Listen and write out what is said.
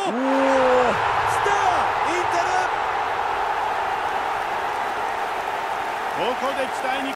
インテル、ここで期待に